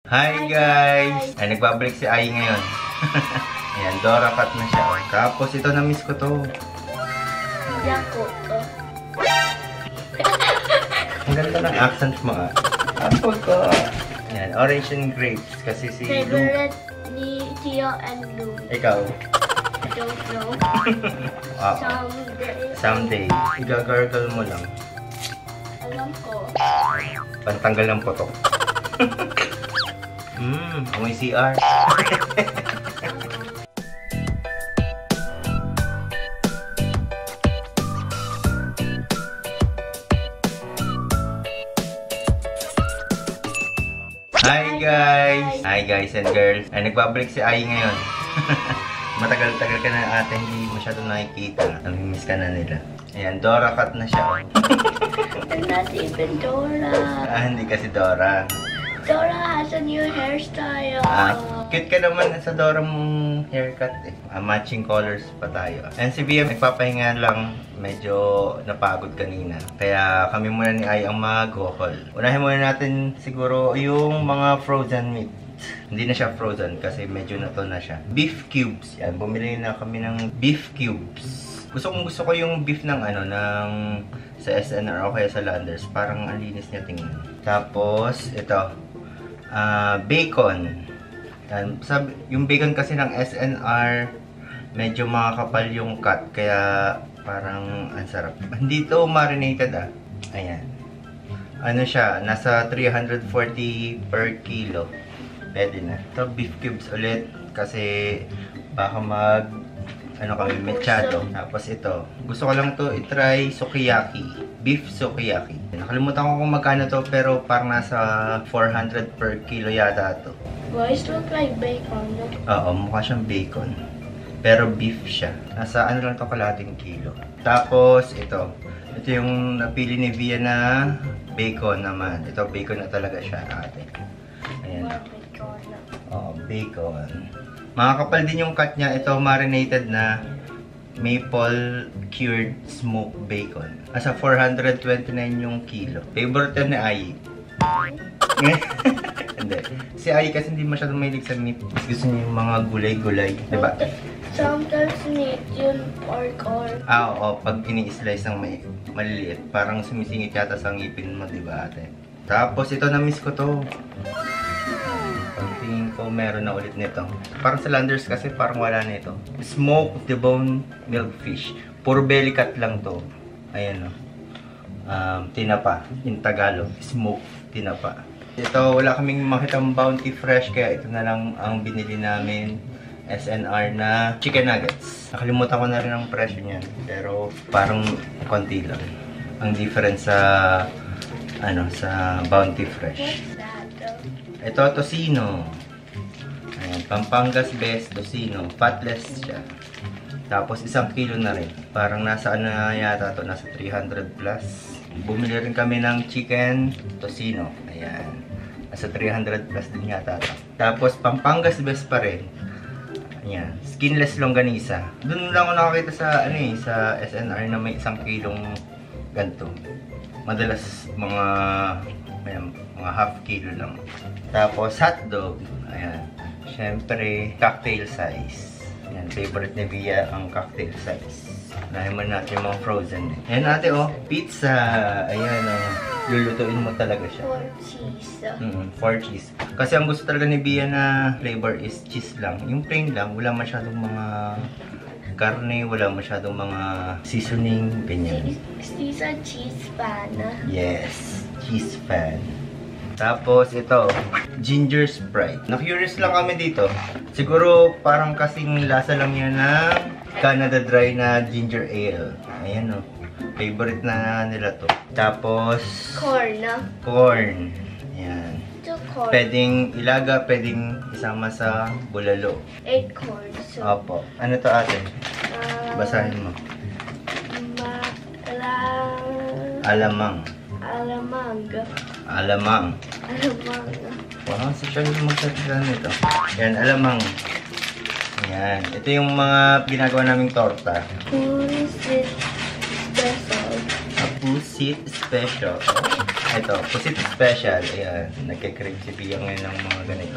Hi guys! Ay, nagbabalik si Ai ngayon. Ayan, Dora cut na siya. Tapos ito, na-miss ko to. Yakult. Ang ganda ng accent mo ah. Apple ko. Ayan, orange and grapes. Kasi si Lou. Favorite ni Tio and Lou. Ikaw? I don't know. Someday. Someday. Igagargle mo lang. Alam ko. Pantanggal ng potok. Amoy CR. Hi guys! Hi guys and girls. Ay, nagbabalik si Ai ngayon. Matagal-tagal ka na ate, hindi masyado nakikita. Namimiss ka na nila. Ayan, Dora cut na siya. I'm not even Dora. Hindi kasi Dora. Dora has a new hairstyle. Cute ka naman sa Dora mong haircut eh. Matching colors pa tayo. And si BM nagpapahinga lang. Medyo napagod kanina. Kaya kami muna ni Ai ang mag-haul. Unahin muna natin siguro yung mga frozen meat. Hindi na siya frozen kasi medyo nato na siya. Beef cubes. Yan, bumili na kami ng beef cubes. Gusto ko yung beef ng sa SNR o kaya sa Landers. Parang ang linis niya tingnan. Tapos ito. Bacon. Yan, yung bacon kasi ng SNR medyo makakapal yung cut. Kaya parang ang sarap. Hindi to marinated ah. Ayan. Ano siya? Nasa 340 per kilo. Pwede na. Ito, beef cubes ulit. Kasi baka kami, mechado. Tapos ito. Gusto ko lang to i-try sukiyaki. Beef sukiyaki. Nakalimutan ko kung magkano to. Pero parang nasa 400 per kilo yata to. Boys look like bacon. Oo, mukha siyang bacon. Pero beef siya. Nasa lang to, kalating kilo. Tapos ito. Ito yung napili ni Via na bacon naman. Ito, bacon na talaga siya ate. Ayan. Oh, bacon. Makakapal din yung cut niya. Ito, marinated na maple cured smoked bacon. Nasa 429 yung kilo. Favorite ni Ai. Hindi. Si Ai kasi hindi masyadong mahilig sa meat. Gusto niya yung mga gulay-gulay. Diba? Sometimes meat yun pork or... Oo. Pag ini-slice ng maliliit, parang sumisingit yata sa ngipin mo, diba ate? Tapos ito, na-miss ko to. Pagtingin ko, meron na ulit nito. Parang sa Landers kasi parang wala na ito. Smoked deboned milkfish. Puro belly cut lang to. Ayan o. Tinapa. In Tagalog. Smoked tinapa. Ito, wala kaming makitang Bounty Fresh. Kaya ito na lang ang binili namin. SNR na chicken nuggets. Nakalimutan ko na rin ang presyo niyan. Pero parang konti lang. Ang difference sa sa Bounty Fresh. Ito, tocino. Ayan, Pampangas Best Tocino. Fatless siya. Tapos 1 kilo na rin. Parang nasa na yata to, nasa 300 plus. Bumili rin kami ng chicken tocino. Ayan. Nasa 300 plus din yata to. Tapos Pampangas Best pa rin. Ayan. Skinless longganisa. Doon lang ako nakakita sa sa SNR na may 1 kilong ganito. Madalas mga half kilo lang. Tapos hotdog. Ayan. Siyempre, cocktail size. Ayan, favorite ni Via ang cocktail size. Dahil man natin yung mga frozen. Ayan ate pizza. Ayan lulutuin mo talaga siya. 4 cheese. 4 cheese. Kasi ang gusto talaga ni Via na flavor is cheese lang. Yung plain lang, wala masyadong mga karne, wala masyadong mga seasoning, ganyan. She's a cheese fan. Yes, cheese fan. Tapos ito, ginger Sprite. Na-curious lang kami dito. Siguro parang kasing lasa lang yan ng Canada Dry na ginger ale. Ayan favorite na nila to. Tapos Corn. Corn. Ayan. Corn. Pwedeng ilaga, pwedeng isama sa bulalo. 8 corns. Opo. Ano to ate? Basahin mo. Alamang. Alamang. Alamang. Alamang. Wow, social magsasalan nito. Yan, alamang. Yan. Ito yung mga ginagawa naming torta. Pusit special. Pusit special. Ito, pusit special. Ayan, nagkikrib si Pia ngayon ng mga ganito.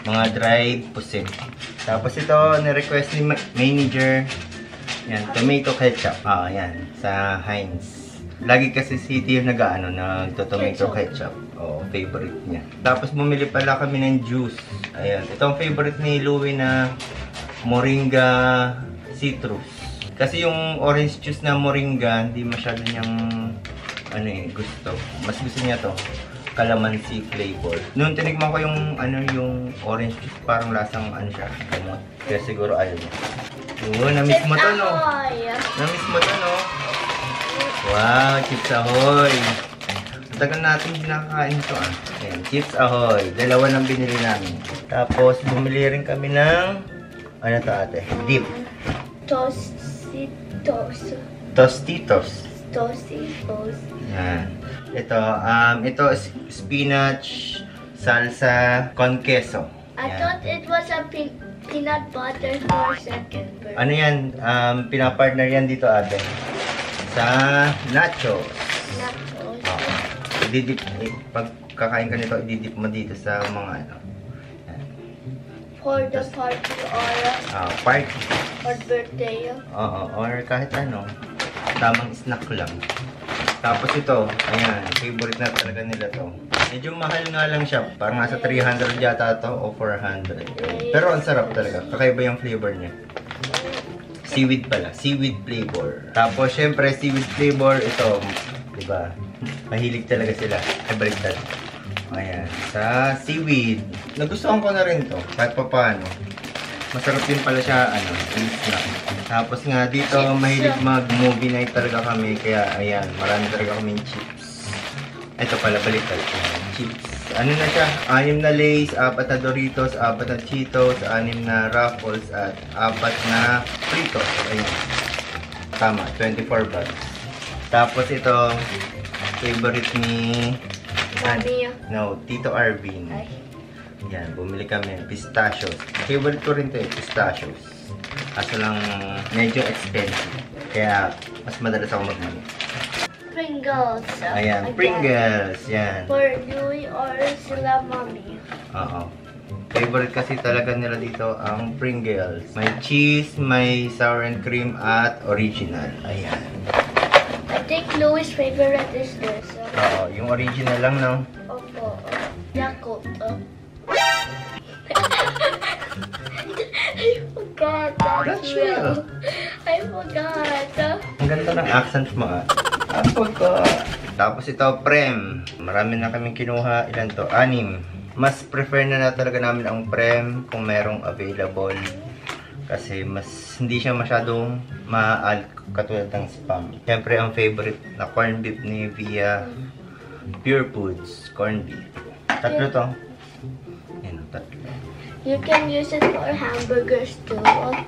Mga dried pusit. Tapos ito, ni-request ni manager. Yan, tomato ketchup. Yan. Sa Heinz. Lagi kasi si Tio nagto-tomato ketchup. Favorite niya. Tapos bumili pala kami ng juice. Ayan. Ito ang favorite ni Louie na Moringa Citrus. Kasi yung orange juice na Moringa, hindi masyado niyang gusto. Mas gusto niya to calamansi flavor. Noon tinigman ko yung yung orange juice, parang lasang siya, gamot. Kaya siguro ayaw niya. Na-miss mo to, no? Na-miss mo to, no? Wow, Chips Ahoy! Tagal natin kinakain ito, Ayan, Chips Ahoy. Dalawa nang binili namin. Tapos, bumili rin kami ng ano to, ate? Dip. Tostitos. Tostitos. Tostitos. Yan. Ito spinach salsa con queso. I thought it was a peanut butter for second birthday. Ano yan? Pinapartner yan dito, ate. Sa nachos. Nachos. Ididip, pag kakain ka nito, ididip mo dito sa mga Yan. For the party or Party. or birthday. Or kahit tamang snack lang. Tapos ito, ayan, favorite na talaga nila to. Medyo mahal nga lang siya, parang nasa 300 yata to o 400. Pero ang sarap talaga, kakaiba yung flavor niya. Seaweed pala, seaweed flavor. Tapos syempre, seaweed flavor, ito, diba? Mahilig talaga sila. Ay, baliktad. Ayan, sa seaweed. Nagustuhan ko na rin to, kahit pa paano. Masarap din pala siya, snack. Tapos nga dito, mahilig mag-movie night talaga kami. Kaya, ayan, marami talaga kaming chips. Ito pala, baliktad. Chips. Ano na siya? 6 na Lay's, 4 na Doritos, 4 na Cheetos, 6 na Ruffles, at 4 na Fritos. Ayan. Tama, 24 bucks. Tapos ito, favorite ni Mami. No, Tito Arvin. Ay. Yan, bumili kami. Pistachios. Favorite ko rin ito pistachios. Kaso lang, medyo expensive. Kaya, mas madalas ako magmali. Pringles. Ayan, Pringles. Yan. For you or sila Mami. Oo. Favorite kasi talaga nila dito ang Pringles. May cheese, may sour and cream, at original. Ayan. I think Louis' favorite is this. Oo, yung original lang, no? Opo. Yakult. I forgot. That's real. I forgot. Ang ganda ng accent mo, Ang forgot. Tapos ito, Prem. Marami na kaming kinuha. Ilan to? 6. Mas prefer na talaga namin ang Prem kung merong available. Kasi mas hindi siya masyadong maal katulad ng Spam. Siyempre, ang favorite na corned beef ni Via Pure Foods. Corned beef. Tatlo to. Yan, tatlo. You can use it for hamburgers too.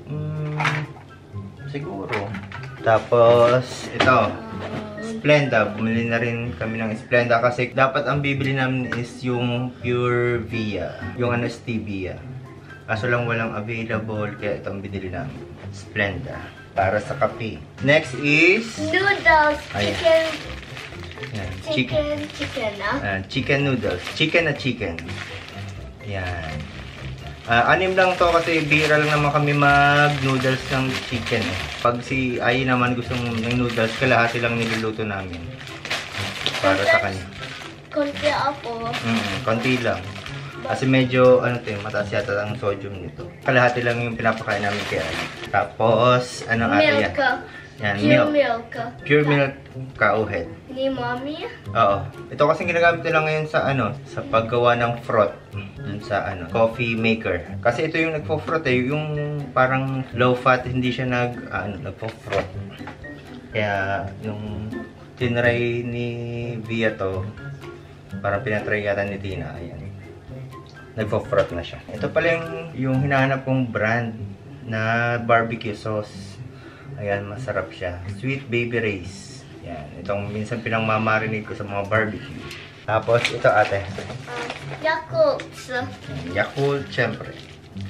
Siguro. Tapos, ito. Splenda. Bumili na rin kami ng Splenda kasi dapat ang bibili namin is yung Pure Via. Yung stevia. Kaso lang walang available kaya itong binili namin. Splenda. Para sa kape. Next is Noodles. Ayan. Chicken. Yan, Chicken, noodles. Chicken na chicken. Yan. 6 lang to kasi bihira lang naman kami mag-noodles ng chicken. Pag si Ai naman gustong ng noodles, kalahati lang niluluto namin. Para sa kanya. Konti ako. Konti lang. Kasi medyo, mataas yata ang sodium nito. Kalahati lang yung pinapakain namin kay Ai. Tapos, Milk. Yan, Pure milk. Pure milk kauhed. Ni Mommy? Oo. Ito kasi ginagamit nila ngayon sa sa paggawa ng froth. Dun sa coffee maker. Kasi ito yung nagpo-froth yung parang low fat, hindi siya nagpo-froth. Kaya yung tinry ni Via to, parang pinatry yata ni Tina, ayan. Nagpo-froth na siya. Ito pala yung hinahanap kong brand na barbecue sauce. Ayan, masarap siya. Sweet Baby Ray's. Yan. Itong minsan pinang-mamarinig ko sa mga barbecue. Tapos, ito ate. Yakult. Yakult, syempre.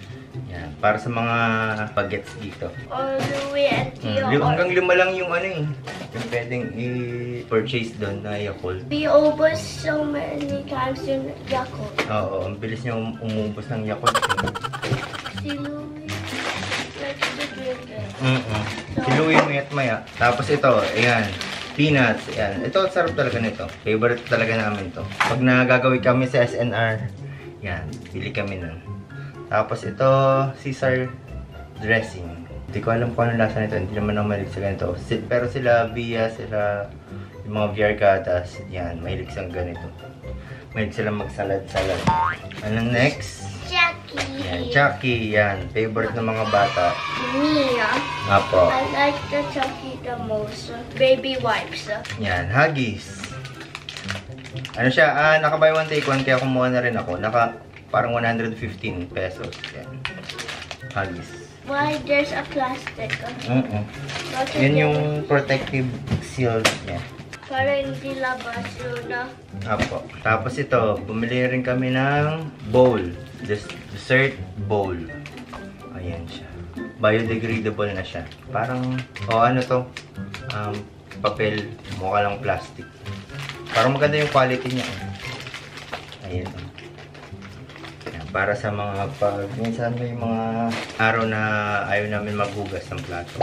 Yan, para sa mga bagets dito. Or Louis and Tio. Hanggang 5 lang yung ano eh. Yung pwedeng i-purchase doon na Yakult. We ubos so many times yung Yakult. Oo, ang bilis niya umubos ng Yakult. Si Louis likes to drink it. Si Louie maya. Tapos ito, ayan. Peanuts, ayan. Ito, sarap talaga nito. Favorite talaga namin to. Pag nagagawin kami sa SNR, yan, bili kami nun. Tapos ito, Caesar dressing. Hindi ko alam kung anong lasa nito. Hindi naman ako mahilig sa ganito. Pero sila, Via, sila, yung mga Viergatas, yan, mahilig sa ganito. Mahilig sila magsalad-salad. Anong next? Jackie. Yan, Chucky, yan. Favorite ng mga bata. Mia. Apo. I like the Chucky the most. Baby wipes. Yan, Huggies. Ano siya? Naka-buy one take one, kaya kumuha na rin ako. Parang 115 pesos. Yan. Huggies. Why there's a plastic? Yan yung protective seal niya. Para hindi labas yun. Apo. Tapos ito, bumili rin kami ng bowl. Dessert bowl. Ayan siya. Biodegradable na siya. Parang, ano to? Papel. Mukha lang plastic. Parang maganda yung quality niya. Ayan. Para sa mga minsan may mga araw na ayaw namin maghugas ng plato.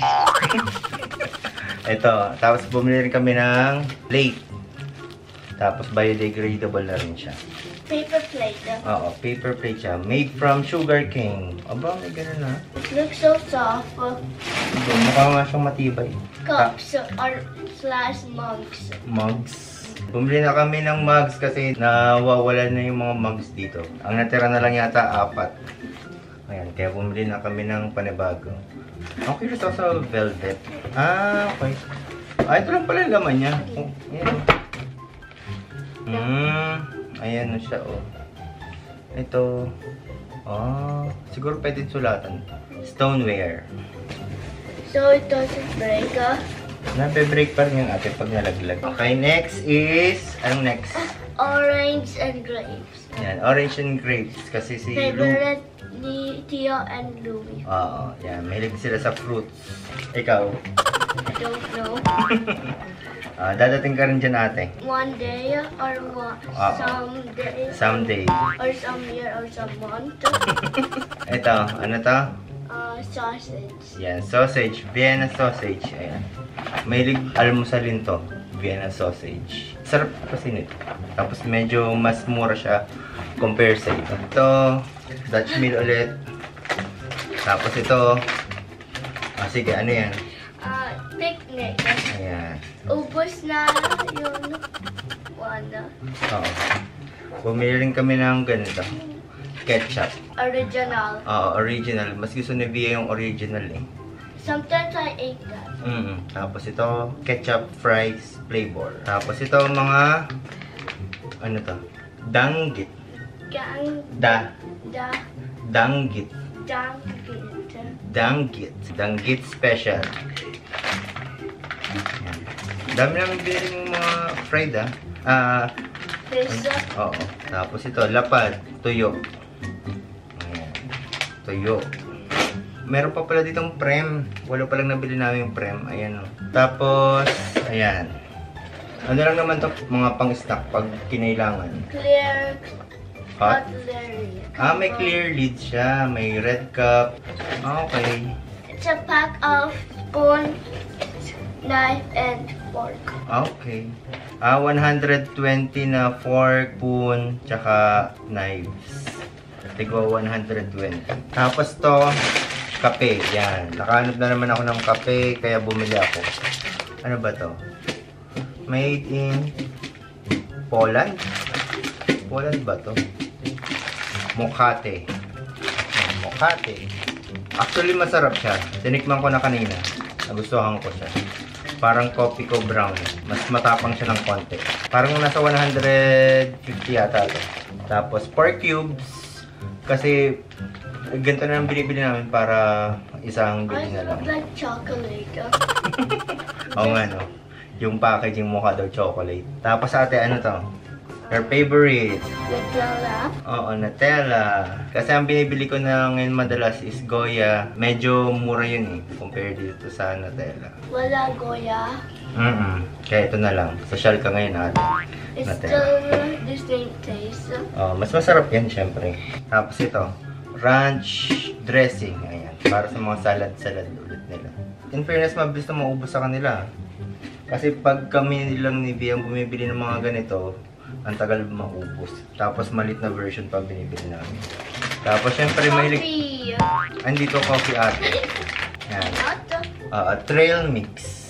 Ito, tapos bumili rin kami ng plate. Tapos biodegradable na rin siya. Paper plate. Oo, paper plate siya. Made from sugar cane. Aba, may ganun na. It looks so soft. Mukha nga siyang matibay. Cups or slash mugs. Mugs. Bumili na kami ng mugs kasi nawawalan na yung mga mugs dito. Ang natira na lang yata 4. Ayan, kaya bumili na kami ng panibago. Ang curious ako sa velvet. Okay. Ito lang pala yung laman niya. Ayan na siya, oh. Ito. Siguro pwede sulatan. Stoneware. So it doesn't break. Nape-break pa rin yung ate pag nalaglag. Okay, next is... Anong next? Orange and grapes. Yan, orange and grapes. Kasi si Favorite ni Tio and Louie. Oo, yan. Mahilig sila sa fruits. Ikaw? I don't know. Dadating ka rin dyan, ate. One day or some day. Someday. Or some year or some month. Ito, ano to? Sausage. Yan, sausage. Vienna sausage. Ayan. Mahilig almusalin to. Vienna sausage. Sarap kasi nito. Tapos medyo mas mura siya compare sa ito. Ito, Dutch meal ulit. Tapos ito, sige, ano yan? Picnic. Ayan. Ubus na yun. Wala. Oo. Bumili rin kami ng ganito. Ketchup. Original. Oo, original. Mas gusto ni Via yung original eh. Sometimes I ate that. Tapos ito, ketchup fries flavor. Tapos ito mga, ano to? Danggit. Danggit. Danggit special. Yan. Dami namin bilhin ng mga fried Pizza. Oo. Tapos ito, lapad, tuyo. Ayan. Tuyo. Meron pa pala ditong prem. Wala pa lang nabili namin yung prem. Ayan o. Tapos, ayan. Ano lang naman to, mga pang-snack pag kinailangan. Clear Hot? cutlery. May clear lid siya. May red cup. Okay. It's a pack of spoon, knife, and fork. Okay. 120 na fork, spoon, tsaka knives. Tigwa 120. Tapos to, kape. Yan. Nakahanap na naman ako ng kape, kaya bumili ako. Ano ba to? Made in Poland? Poland ba to? Mokate. Mokate. Actually, masarap siya. Tinikman ko na kanina. Nagustuhan ko siya. Parang coffee ko brown. Mas matapang siya ng konti. Parang nasa 150 yata ito. Tapos, 4 cubes. Kasi, ganito na ang binibili namin para isang bili na lang. I look like chocolate. Oo nga, no? Yung packaging mukha daw chocolate. Tapos ate, ano to? Your favorite? Nutella. Oo, Nutella. Kasi ang binibili ko na ngayon madalas is Goya. Medyo mura yun eh, compared dito sa Nutella. Wala Goya. Kaya ito na lang. Social ka ngayon ate. It's Nutella. still the same taste. Mas masarap yan syempre. Tapos ito, ranch dressing. Ayan, para sa mga salad-salad ulit nila. In fairness, mabilis na maubos sa kanila. Kasi pag kami nilang ni Bea ang bumibili ng mga ganito, ang tagal maubos. Tapos malit na version pa binibili namin. Tapos syempre mahilig... Coffee. Andito coffee ate. Yan. Not Trail mix.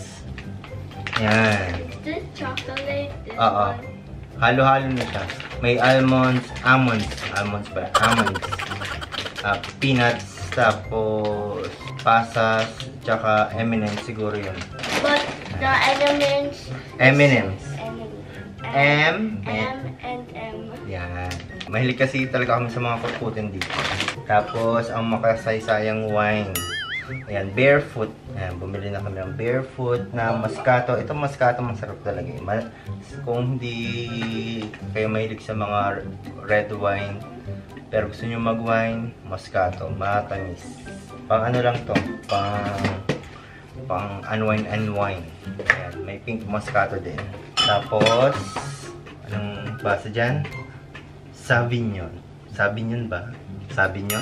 Yan. this chocolate. This Oo. one. Halo-halo na siya. May almonds ba? Almonds. Peanuts, tapos pasas, tsaka M&M's siguro yun. But the elements. M&M's. M and M. Yan. Mahilig kasi talaga kami sa mga kukutin dito. Tapos, ang makasaysayang wine. Ayan, barefoot. Ayan, bumili na kami ng barefoot na Moscato. Ito Moscato, masarap talaga eh. Kung hindi kayo mahilig sa mga red wine, pero gusto nyo mag-wine, Moscato. Matamis. Pang ano lang to? Pang unwine. Ayan, may pink Moscato din. Tapos, anong basa dyan? Sauvignon. Sauvignon ba? Sauvignon?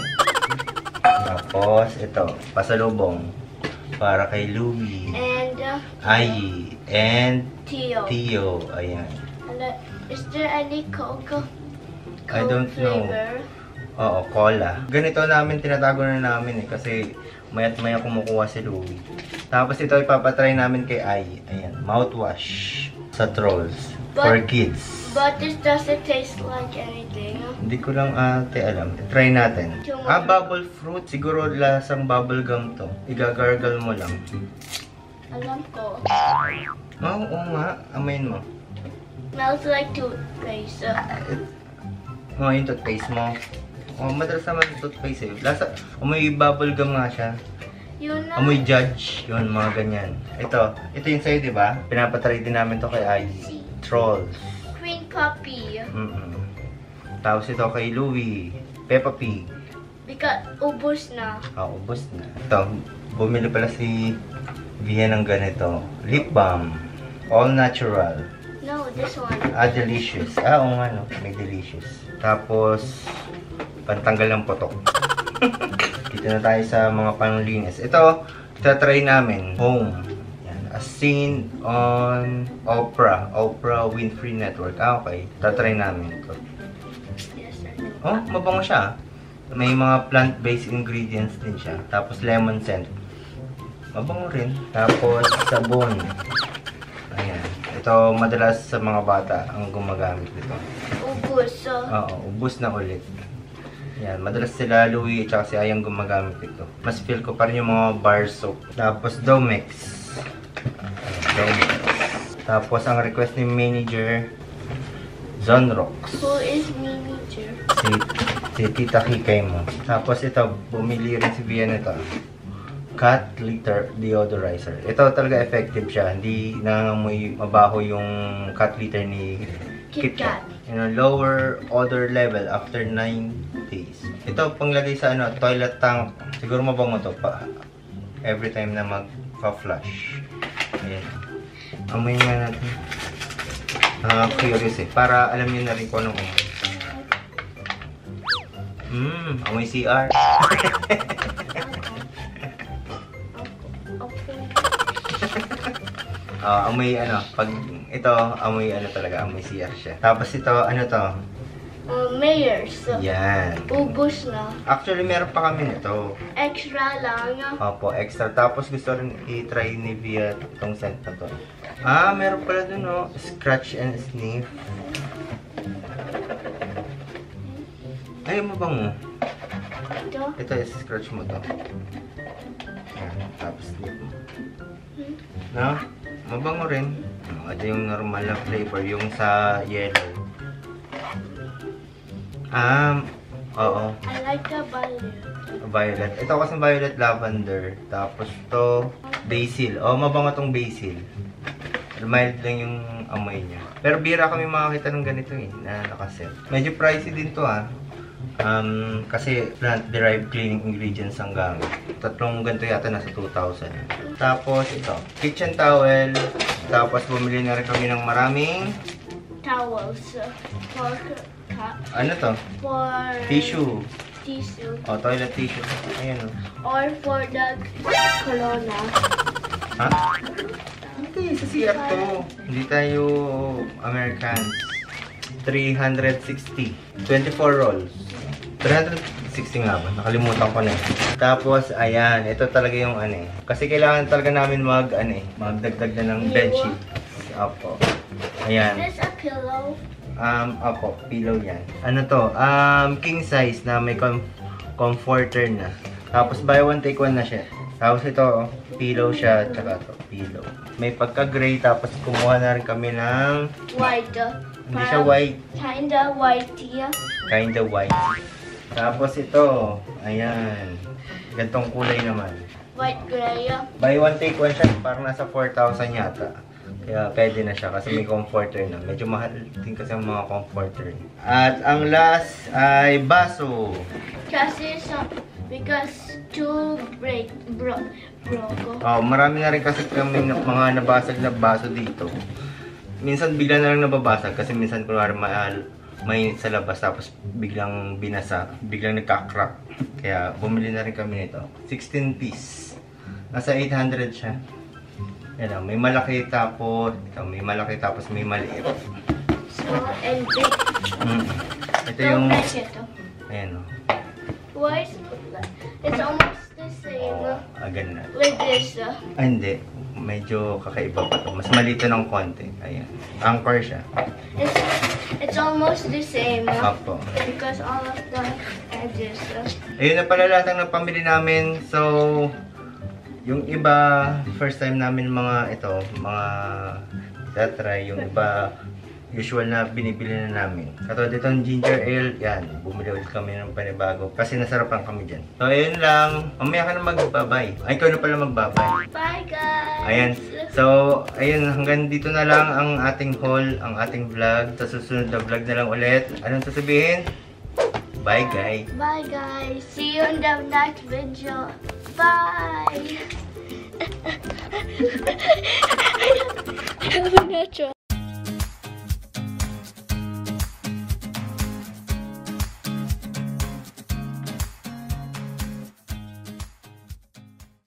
Tapos, ito, pasalubong. Para kay Louie. And Ai. And Tio. Tio. Ayan. And, is there any Coke? I don't know. Flavor? Oo, cola. Ganito namin, tinatago na namin eh. Kasi mayat maya kumukuha si Louie. Tapos ito ipapatry namin kay Ai. Ayan, mouthwash. Sa Trolls. For kids. But this doesn't taste like anything. Hindi ko lang ate alam. Try natin. Bubble fruit. Siguro lasang bubble gum to. Igagargle mo lang. Alam ko. Oo nga. Amayin mo. Smells like toothpaste. Yung toothpaste mo. Madalas naman yung toothpaste eh. Amoy bubble gum nga siya. Yun na. Amoy Judge. Yun, mga ganyan. Ito yung sa'yo, di ba? Pinapatry din namin to kay Ai. Trolls. Green puppy. Tapos ito kay Louie. Peppa Pig. Because ubos na. Ubos na. Ito, bumili pala si Via ng ganito. Lip balm. All natural. No, this one. Delicious. Oo nga, no? May delicious. Tapos, pantanggal ng potok. Dito na tayo sa mga panlinis. Ito, tatry namin. Home. Yan. As seen on Oprah Winfrey Network. Okay. Tatry namin ito. Yes, I know. Mabango siya. May mga plant-based ingredients din siya. Tapos lemon scent. Mabango rin. Tapos sabon. Ayan. Ito madalas sa mga bata ang gumagamit nito. Ubos. Ubus na ulit. Yan, madalas sila Louie at saka si Ayang gumagamit ito. Mas feel ko pa rin yung mga bar soap. Tapos Domex. Domex. Tapos ang request ni manager, Zonrox. Who is manager? Si Tita Kikay mo. Tapos ito, bumili rin si Via nito. Cat litter deodorizer. Ito talaga effective siya. Hindi nangangamoy mabaho yung cat litter ni KitKat. Lower odor level after 9 days. Ito panglagay sa toilet tank. Siguro mabango to pa. Every time na magpa-flush. Ayan. Amoy nga natin. Curious eh. Para alam niyo na rin kung anong amoy. Amoy CR. Amoy pag ito, amoy talaga, amoy CR siya. Tapos ito, to? Mayors. Yan. Ubus na. Actually, meron pa kami nito. Extra lang. Opo, extra. Tapos gusto rin i-try ni Via itong scent na to. Meron pala dun, Scratch and sniff. Ay, mabango. Ito, scratch mo to. Yan, tapos sniff mo. No? Mabango rin. Ito yung normal na flavor, yung sa yellow. Oo. I like the violet. Violet. Ito kasi violet lavender. Tapos to basil. Mabango tong basil. Mild lang yung amoy niya. Pero bira kami makakita ng ganito eh, na nakaset. Medyo pricey din to ah. Kasi plant-derived cleaning ingredients ang gamit. Tatlong ganito yata nasa 2,000. Tapos ito, kitchen towel. Tapos bumili na rin kami ng maraming Towels. For ano to? For Tissue. tissue. O, toilet tissue. Ayan o. Or for the corona. Ha? Hindi, sa CR to. Hindi tayo Americans. 360. 24 rolls. 360 nga ba? Nakalimutan ko na eh. Tapos, ayan. Ito talaga yung ano eh. Kasi kailangan talaga namin magdagdag na ng bedsheet. Opo. Ayan. There's a pillow. Opo. Pillow yan. Ano to? King size na may comforter na. Tapos, buy one, take one na siya. Tapos ito, pillow siya. Tsaka to, pillow. May pagka-gray. Tapos, kumuha na rin kami ng... White. Hindi siya white. Kinda white here. Kinda white. Tapos ito, ayan. Gantong kulay naman. White gray. Buy one, take one siya. Parang nasa 4,000 yata. Kaya pwede na siya kasi may comforter na. Medyo mahal din kasi ang mga comforter. At ang last ay baso. Kasi because two broke. Oh, marami na rin kasi kami mga nabasag na baso dito. Minsan bigla na lang nababasag kasi minsan kunwari may sa labas tapos biglang binasa, biglang nagka-crack. Kaya bumili na rin kami nito. 16 piece. Nasa 800 siya. Yan, may malaki tapos may malaki tapos may maliit. Small and big. Ito yung Don't like it. ayan o. Why is it's almost the same Ganun na. with this. Hindi. Medyo kakaiba pa to. Mas malito ng konti. Ayan. Anchor siya. It's almost the same Opo. because all of the edges. Ayun na pala lahat ng napamili namin. So, yung iba, first time namin mga tatry. Yung iba, usual na binibili na namin. Katulad itong ginger ale, yan. Bumili ulit kami ng panibago. Kasi nasarapan kami dyan. So, ayun lang. Mamaya ka na magbabay. Ay, ikaw na pala magbabay. Bye guys! Ayan. So, ayun. Hanggang dito na lang ang ating haul, ang ating vlog. Sa susunod na vlog na lang ulit. Anong sasabihin? Bye, guys. Bye guys! See you in the next video. Bye!